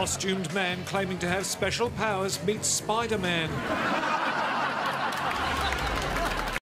Costumed man claiming to have special powers meets Spider-Man.